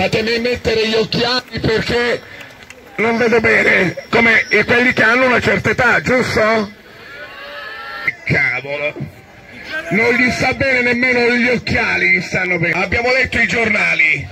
Fatemi mettere gli occhiali perché non vedo bene, come quelli che hanno una certa età, giusto? Cavolo, non gli sta bene nemmeno gli occhiali, gli stanno bene. Abbiamo letto i giornali.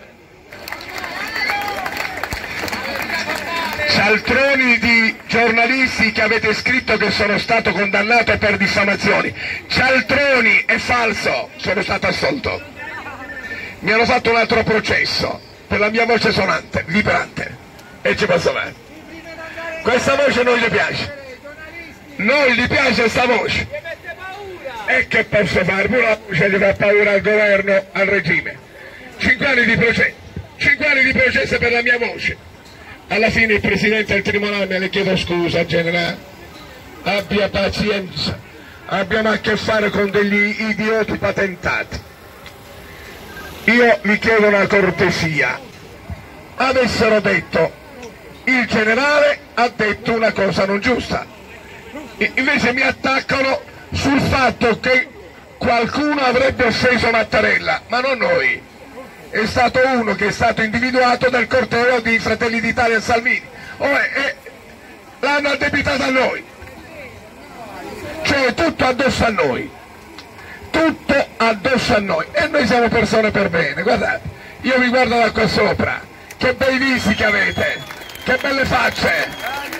Cialtroni di giornalisti che avete scritto che sono stato condannato per diffamazioni. Cialtroni, è falso, sono stato assolto. Mi hanno fatto un altro processo per la mia voce sonante, vibrante, e ci posso fare. Questa voce non gli piace, non gli piace sta voce. E che posso fare? Pure la voce gli fa paura al governo, al regime. 5 anni di processo, 5 anni di processo per la mia voce. Alla fine il presidente del tribunale me le chiedo scusa, generale, abbia pazienza, abbiamo a che fare con degli idioti patentati. Io vi chiedo una cortesia, avessero detto il generale ha detto una cosa non giusta, invece mi attaccano sul fatto che qualcuno avrebbe offeso Mattarella, ma non noi. È stato uno che è stato individuato dal corteo di Fratelli d'Italia e Salvini, l'hanno addebitato a noi, cioè tutto addosso a noi, tutto addosso a noi, e noi siamo persone per bene. Guardate, io vi guardo da qua sopra, che bei visi che avete, che belle facce,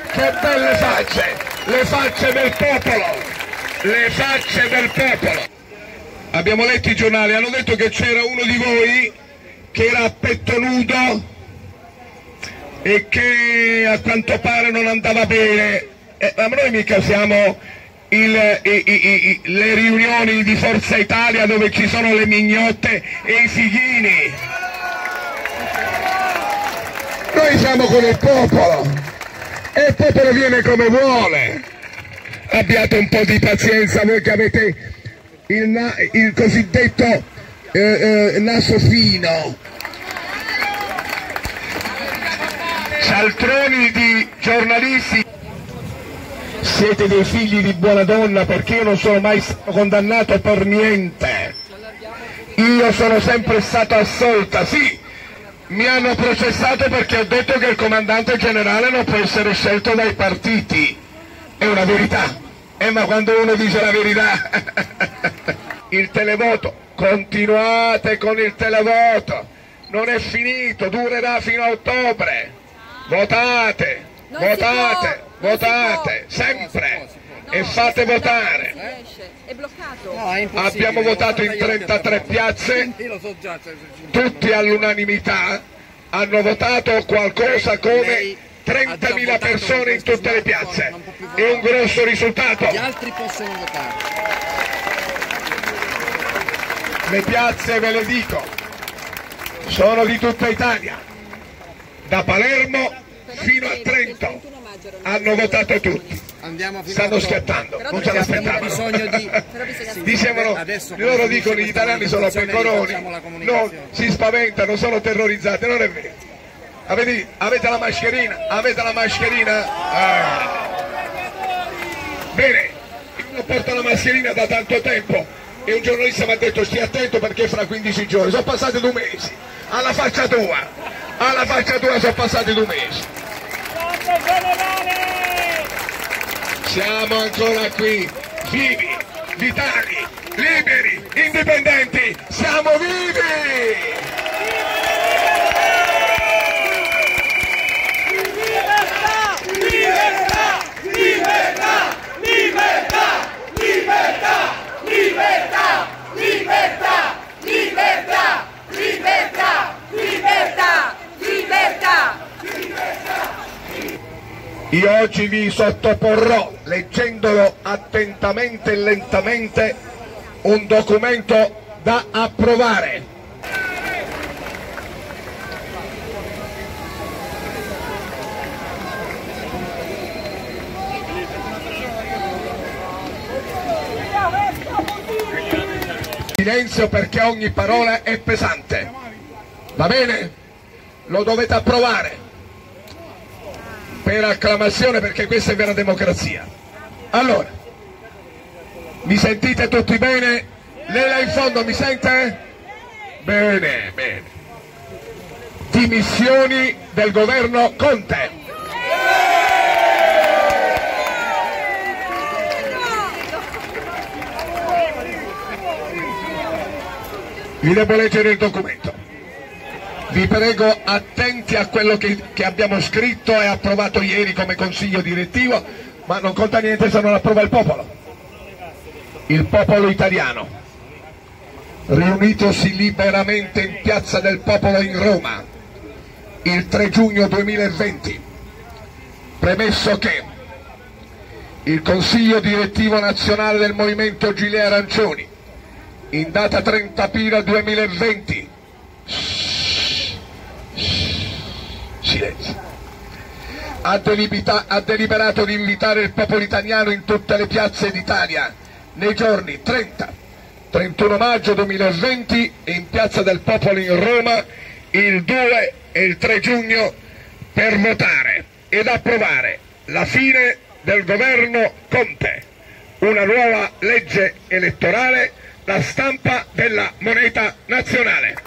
le facce del popolo, le facce del popolo. Abbiamo letto i giornali, hanno detto che c'era uno di voi che era a petto nudo e che a quanto pare non andava bene, ma noi mica siamo le riunioni di Forza Italia dove ci sono le mignotte e i fighini. Noi siamo con il popolo e il popolo viene come vuole. Abbiate un po' di pazienza voi che avete il cosiddetto naso fino. Cialtroni di giornalisti, siete dei figli di buona donna, perché io non sono mai stato condannato per niente, io sono sempre stato assolta. Sì, mi hanno processato perché ho detto che il comandante generale non può essere scelto dai partiti, è una verità, ma quando uno dice la verità il televoto, continuate con il televoto, non è finito, durerà fino a ottobre, votate, votate, votate, sempre, e fate votare. Abbiamo votato in 33 piazze, tutti all'unanimità, hanno votato qualcosa come 30.000 persone in tutte le piazze, è un grosso risultato. Gli altri possono votare. Le piazze, ve le dico, sono di tutta Italia, da Palermo fino a Trento, hanno votato tutti, stanno schiattando, non se l'aspettavano. Dicevano, loro dicono gli italiani sono pecoroni, no, si spaventano, sono terrorizzati, non è vero. Avete la mascherina? Avete la mascherina? Bene, io non porto la mascherina da tanto tempo e un giornalista mi ha detto stia attento perché fra 15 giorni, sono passati 2 mesi, alla faccia tua sono passati 2 mesi. Siamo ancora qui, vivi, vitali, liberi, indipendenti, siamo vivi! Io oggi vi sottoporrò, leggendolo attentamente e lentamente, un documento da approvare. Silenzio perché ogni parola è pesante, va bene? Lo dovete approvare per acclamazione, perché questa è vera democrazia. Allora, mi sentite tutti bene? Lei là in fondo mi sente? Bene, bene. dimissioni del governo Conte. Vi devo leggere il documento. Vi prego, attenti a quello che abbiamo scritto e approvato ieri come consiglio direttivo, ma non conta niente se non approva il popolo. Il popolo italiano, riunitosi liberamente in Piazza del Popolo in Roma il 3 giugno 2020, premesso che il Consiglio Direttivo Nazionale del Movimento Gilet Arancioni, in data 30 aprile 2020, silenzio, ha deliberato di invitare il popolo italiano in tutte le piazze d'Italia nei giorni 30, 31 maggio 2020 e in Piazza del Popolo in Roma il 2 e il 3 giugno per votare ed approvare la fine del governo Conte, una nuova legge elettorale, la stampa della moneta nazionale.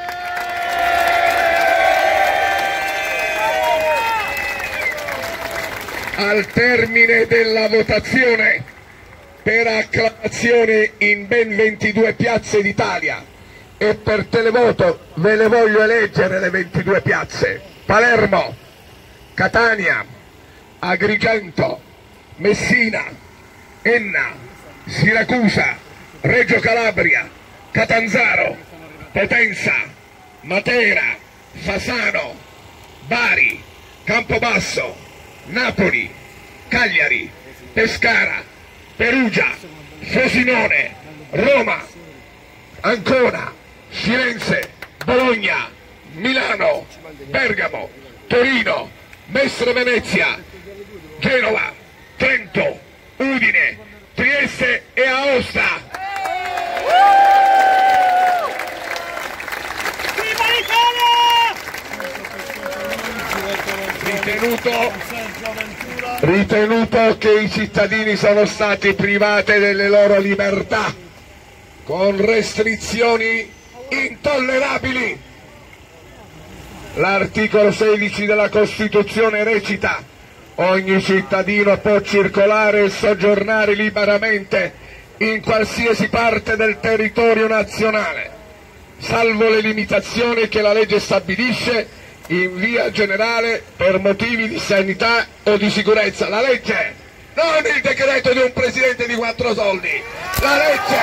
Al termine della votazione per acclamazione in ben 22 piazze d'Italia e per televoto ve le voglio eleggere le 22 piazze: Palermo, Catania, Agrigento, Messina, Enna, Siracusa, Reggio Calabria, Catanzaro, Potenza, Matera, Fasano, Bari, Campobasso, Napoli, Cagliari, Pescara, Perugia, Frosinone, Roma, Ancona, Firenze, Bologna, Milano, Bergamo, Torino, Mestre Venezia, Genova, Trento, Udine, Trieste e Aosta. Ritenuto che i cittadini sono stati privati delle loro libertà con restrizioni intollerabili, l'articolo 16 della Costituzione recita: ogni cittadino può circolare e soggiornare liberamente in qualsiasi parte del territorio nazionale, salvo le limitazioni che la legge stabilisce in via generale per motivi di sanità o di sicurezza. La legge, non il decreto di un presidente di 4 soldi, la legge!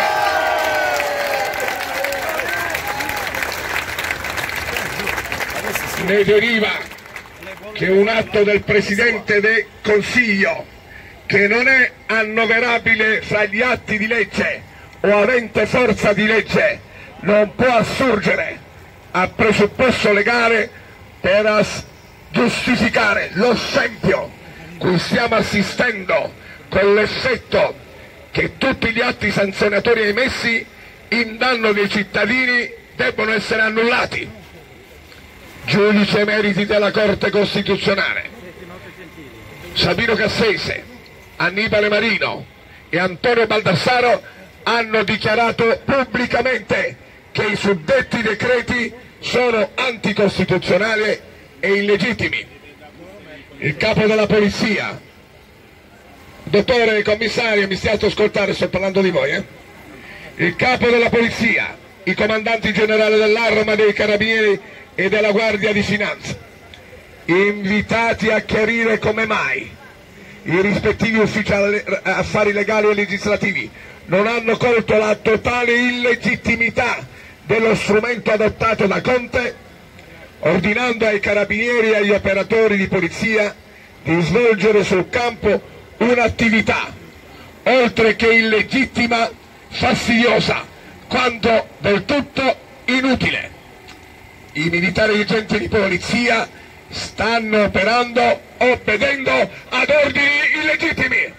Ne deriva che un atto del Presidente del Consiglio che non è annoverabile fra gli atti di legge o avente forza di legge non può assurgere a presupposto legale per giustificare lo scempio cui stiamo assistendo, con l'effetto che tutti gli atti sanzionatori emessi in danno dei cittadini debbono essere annullati. Giudici emeriti della Corte Costituzionale Sabino Cassese, Annibale Marino e Antonio Baldassaro hanno dichiarato pubblicamente che i suddetti decreti sono anticostituzionali e illegittimi. Il capo della polizia, dottore commissario, mi stiate ascoltare, sto parlando di voi, Il capo della polizia, i comandanti generali dell'Arma, dei Carabinieri e della Guardia di Finanza, invitati a chiarire come mai i rispettivi ufficiali affari legali e legislativi non hanno colto la totale illegittimità dello strumento adottato da Conte, ordinando ai carabinieri e agli operatori di polizia di svolgere sul campo un'attività, oltre che illegittima, fastidiosa, quanto del tutto inutile. I militari agenti di polizia stanno operando obbedendo ad ordini illegittimi.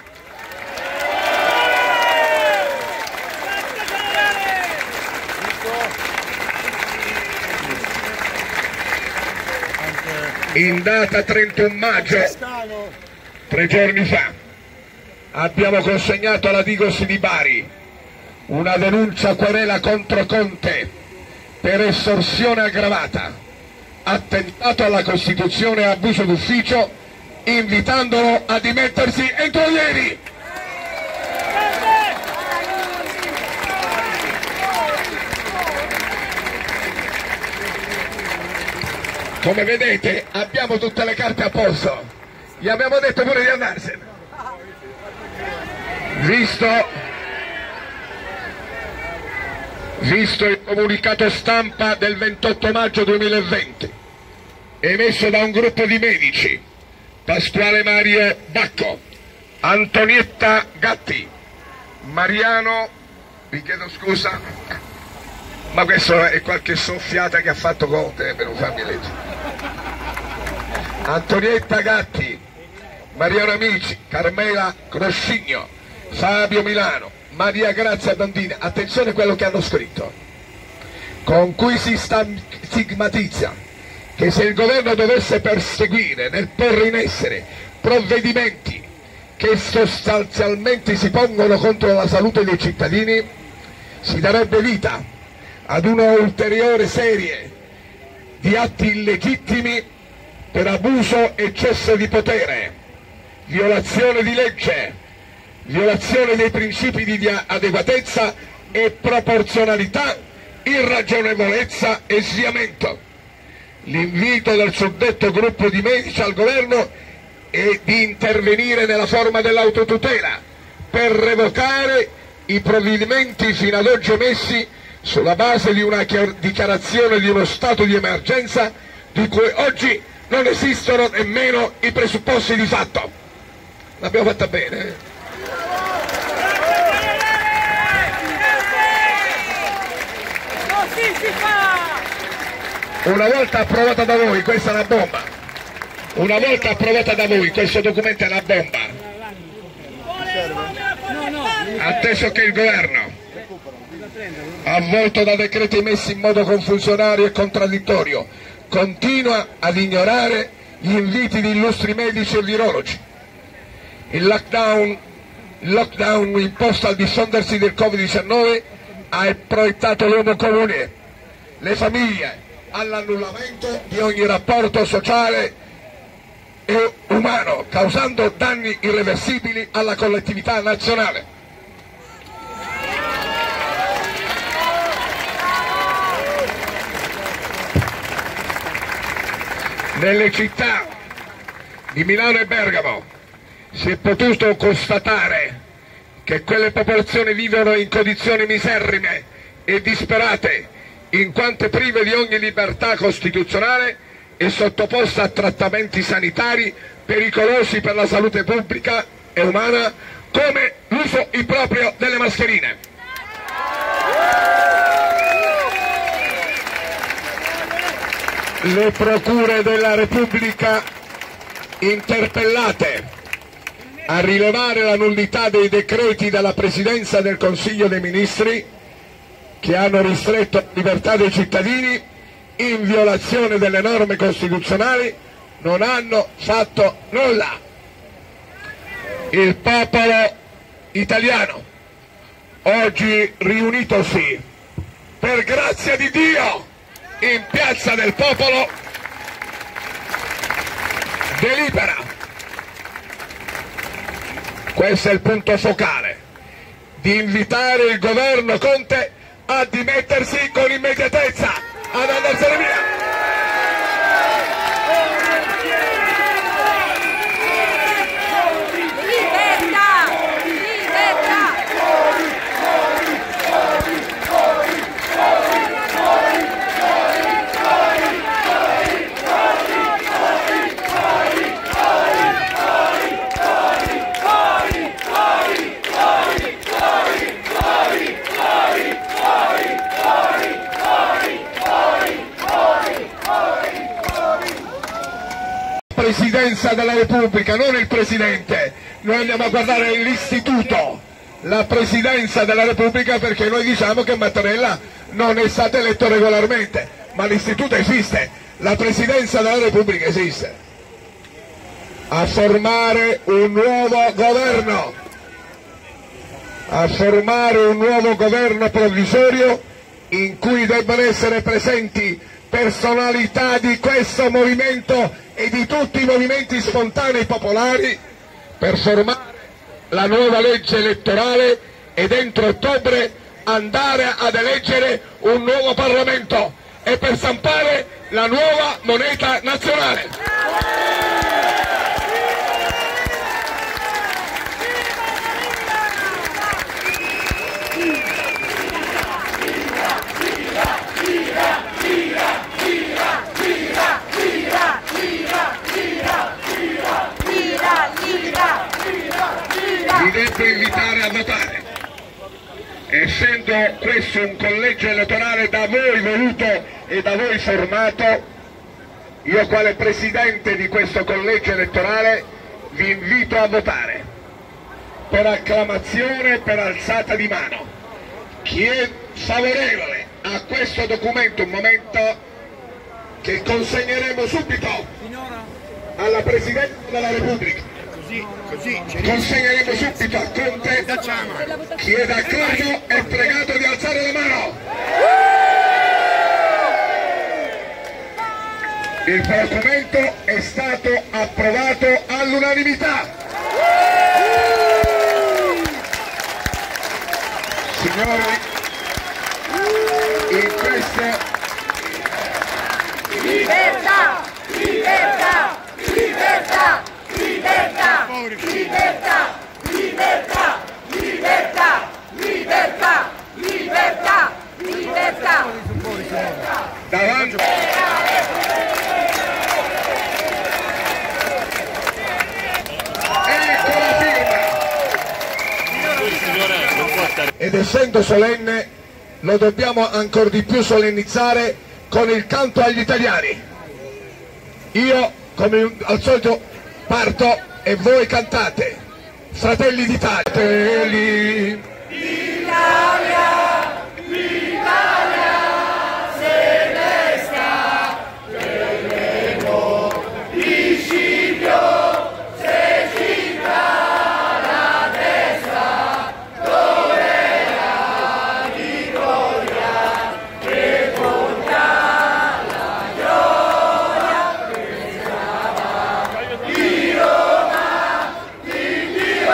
In data 31 maggio, 3 giorni fa, abbiamo consegnato alla Digos di Bari una denuncia querela contro Conte per estorsione aggravata, attentato alla Costituzione e abuso d'ufficio, invitandolo a dimettersi entro ieri. Come vedete abbiamo tutte le carte a posto, gli abbiamo detto pure di andarsene. Visto il comunicato stampa del 28 maggio 2020 emesso da un gruppo di medici, Pasquale Mario Bacco, Antonietta Gatti, Mariano, vi chiedo scusa, ma questo è qualche soffiata che ha fatto Conte per non farmi leggere. Antonietta Gatti, Mariano Amici, Carmela Croscigno, Fabio Milano, Maria Grazia Dandini, attenzione a quello che hanno scritto, con cui si stigmatizza che se il governo dovesse perseguire nel porre in essere provvedimenti che sostanzialmente si pongono contro la salute dei cittadini, si darebbe vita ad una ulteriore serie di atti illegittimi per abuso, eccesso di potere, violazione di legge, violazione dei principi di adeguatezza e proporzionalità, irragionevolezza e sviamento. L'invito del suddetto gruppo di medici al governo è di intervenire nella forma dell'autotutela per revocare i provvedimenti fino ad oggi emessi sulla base di una dichiarazione di uno stato di emergenza di cui oggi non esistono nemmeno i presupposti di fatto. L'abbiamo fatta bene, eh? Così si fa! Una volta approvata da voi, questa è una bomba. Una volta approvata da voi, questo documento è una bomba. Atteso che il governo, avvolto da decreti emessi in modo confusionario e contraddittorio, continua ad ignorare gli inviti di illustri medici e virologi. Il lockdown imposto al diffondersi del Covid-19 ha proiettato l'uomo comune, le famiglie, all'annullamento di ogni rapporto sociale e umano, causando danni irreversibili alla collettività nazionale. Nelle città di Milano e Bergamo si è potuto constatare che quelle popolazioni vivono in condizioni miserrime e disperate, in quanto prive di ogni libertà costituzionale e sottoposte a trattamenti sanitari pericolosi per la salute pubblica e umana, come l'uso improprio delle mascherine. Le procure della Repubblica, interpellate a rilevare la nullità dei decreti della Presidenza del Consiglio dei Ministri che hanno ristretto la libertà dei cittadini in violazione delle norme costituzionali, non hanno fatto nulla. Il popolo italiano, oggi riunitosi per grazia di Dio in Piazza del Popolo, delibera, questo è il punto focale, di invitare il governo Conte a dimettersi con immediatezza, ad andarsene via. Presidenza della Repubblica, non il Presidente, noi andiamo a guardare l'istituto, la Presidenza della Repubblica, perché noi diciamo che Mattarella non è stato eletto regolarmente, ma l'istituto esiste, la Presidenza della Repubblica esiste. A formare un nuovo governo, provvisorio in cui debbano essere presenti personalità di questo movimento e di tutti i movimenti spontanei popolari per formare la nuova legge elettorale ed entro ottobre andare ad eleggere un nuovo Parlamento e per stampare la nuova moneta nazionale. Vi devo invitare a votare. Essendo questo un collegio elettorale da voi voluto e da voi formato, io quale presidente di questo collegio elettorale vi invito a votare per acclamazione, per alzata di mano. Chi è favorevole a questo documento, un momento che consegneremo subito alla Presidenza della Repubblica, consegneremo subito a Conte. Chi è d'accordo è pregato di alzare la mano. Il documento è stato approvato all'unanimità. Signori, in questo... Libertà! Libertà! Libertà! Libertà! Libertà! Libertà! Libertà! Libertà! Libertà! Libertà! Davanti... Ecco la firma! Ed essendo solenne lo dobbiamo ancor di più solennizzare con il canto agli italiani. Io, come al solito, parto e voi cantate. Fratelli d'Italia. Fratelli L'Italia, l'Italia, se resta, vedremo di Scipio, se cinta la testa, dove la vittoria, che conta la gioia, pensava di Roma, di Dio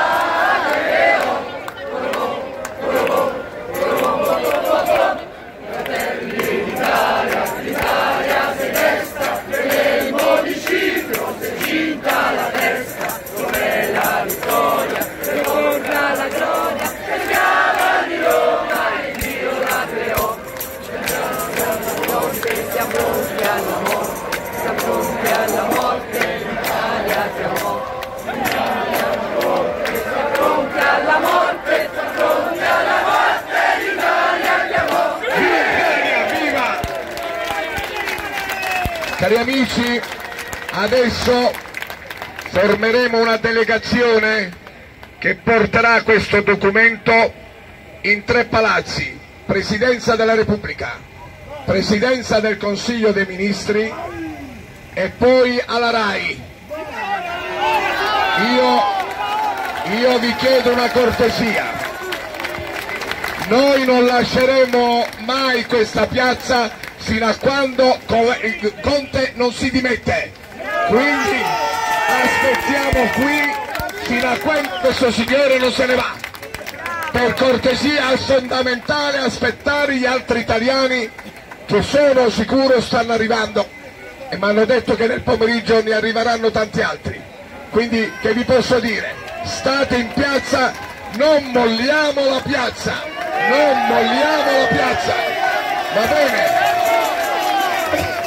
Cari amici, adesso formeremo una delegazione che porterà questo documento in 3 palazzi: Presidenza della Repubblica, Presidenza del Consiglio dei Ministri e poi alla RAI. Io vi chiedo una cortesia: noi non lasceremo mai questa piazza fino a quando Conte non si dimette, quindi aspettiamo qui fino a quando questo signore non se ne va. Per cortesia è fondamentale aspettare gli altri italiani che sono sicuro stanno arrivando e mi hanno detto che nel pomeriggio ne arriveranno tanti altri, quindi che vi posso dire? State in piazza, non molliamo la piazza, non molliamo la piazza, va bene?